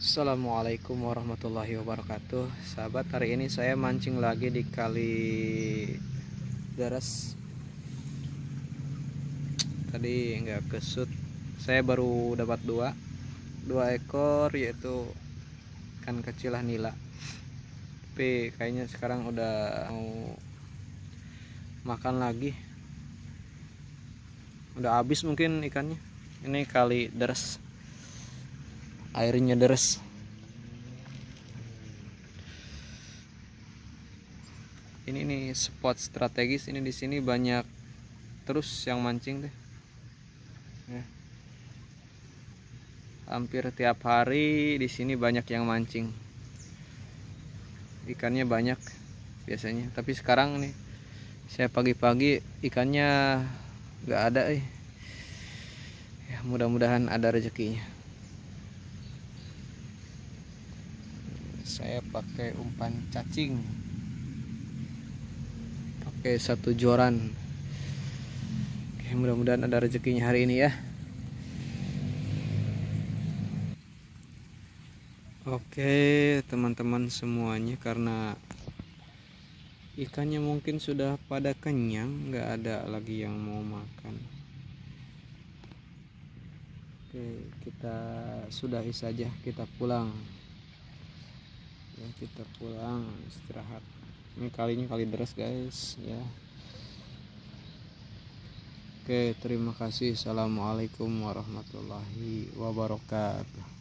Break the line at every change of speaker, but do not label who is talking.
Assalamualaikum warahmatullahi wabarakatuh. Sahabat, hari ini saya mancing lagi di kali Deres. Tadi nggak kesut. Saya baru dapat dua ekor, yaitu ikan kecil lah nila. Tapi kayaknya sekarang udah mau makan lagi. Udah habis mungkin ikannya. Ini kali Deres. Airnya deres. Ini nih spot strategis, ini di sini banyak terus yang mancing deh. Ya. Hampir tiap hari di sini banyak yang mancing. Ikannya banyak biasanya, tapi sekarang nih saya pagi-pagi ikannya nggak ada. Ya, mudah-mudahan ada rezekinya. Saya pakai umpan cacing, pakai 1 joran. Oke, mudah-mudahan ada rezekinya hari ini ya. Oke teman-teman semuanya, karena ikannya mungkin sudah pada kenyang, nggak ada lagi yang mau makan. Oke, kita sudahi saja, kita pulang ya, kita pulang istirahat. Ini kalinya kali Deres guys ya. Oke, terima kasih. Assalamualaikum warahmatullahi wabarakatuh.